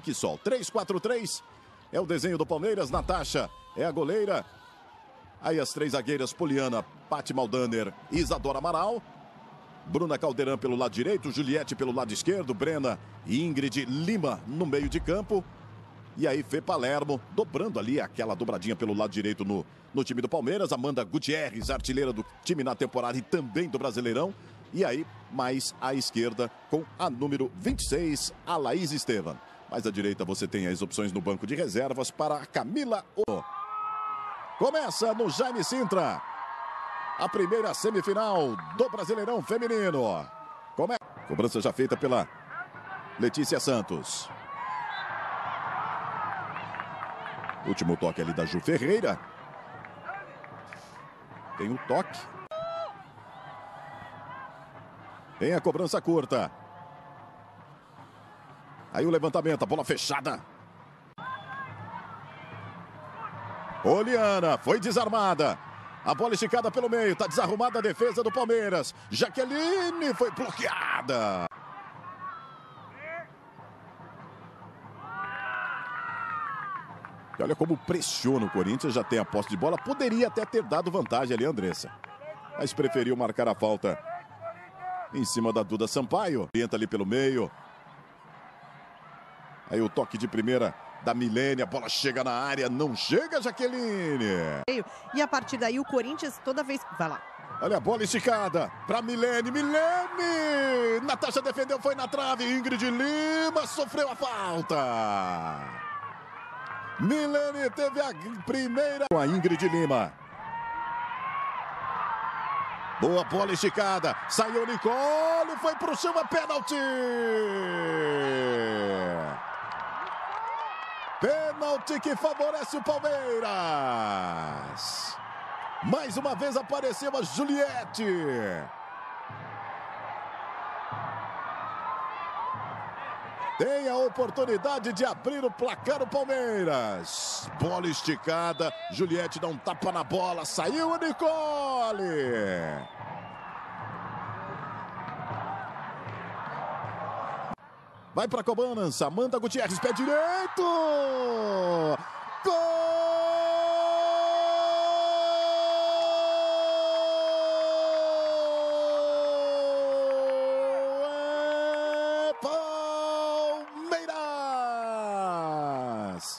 Henrique Sol. 3-4-3 é o desenho do Palmeiras. Natasha é a goleira. Aí as três zagueiras, Poliana, Paty Maldaner e Isadora Amaral. Bruna Caldeirão pelo lado direito, Juliette pelo lado esquerdo, Brena e Ingrid Lima no meio de campo. E aí Fê Palermo dobrando ali aquela dobradinha pelo lado direito no time do Palmeiras. Amanda Gutierrez, artilheira do time na temporada e também do Brasileirão. E aí mais à esquerda com a número 26, a Laís Estevam. Mais à direita você tem as opções no banco de reservas para a Camila O. Começa no Jaime Sintra a primeira semifinal do Brasileirão Feminino. Cobrança já feita pela Letícia Santos. Último toque ali da Ju Ferreira. Tem o toque. Tem a cobrança curta. Aí o levantamento, a bola fechada. Poliana foi desarmada. A bola esticada pelo meio, tá desarrumada a defesa do Palmeiras. Jaqueline foi bloqueada. E olha como pressiona o Corinthians, já tem a posse de bola. Poderia até ter dado vantagem ali, Andressa. Mas preferiu marcar a falta em cima da Duda Sampaio. Tenta ali pelo meio. Aí o toque de primeira da Milene, a bola chega na área, não chega, Jaqueline. E a partir daí o Corinthians toda vez... Vai lá. Olha a bola esticada para Milene, Milene! Natasha defendeu, foi na trave, Ingrid Lima sofreu a falta. Milene teve a primeira com a Ingrid Lima. Boa bola esticada, saiu Nicole, foi pro chão, a pênalti! Pênalti que favorece o Palmeiras. Mais uma vez apareceu a Juliette. Tem a oportunidade de abrir o placar o Palmeiras. Bola esticada, Juliette dá um tapa na bola, saiu a Nicole. Vai para a cobrança, Amanda Gutierrez, pé direito! Gol! É Palmeiras!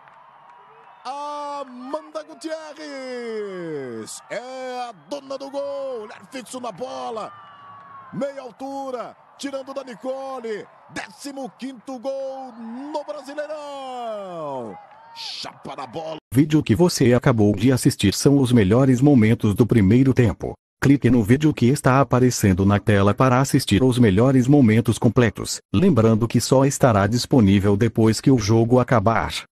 Amanda Gutierrez é a dona do gol, olhar fixo na bola, meia altura. Tirando da Nicole, 15º gol no Brasileirão. Chapa na bola. O vídeo que você acabou de assistir são os melhores momentos do primeiro tempo. Clique no vídeo que está aparecendo na tela para assistir os melhores momentos completos. Lembrando que só estará disponível depois que o jogo acabar.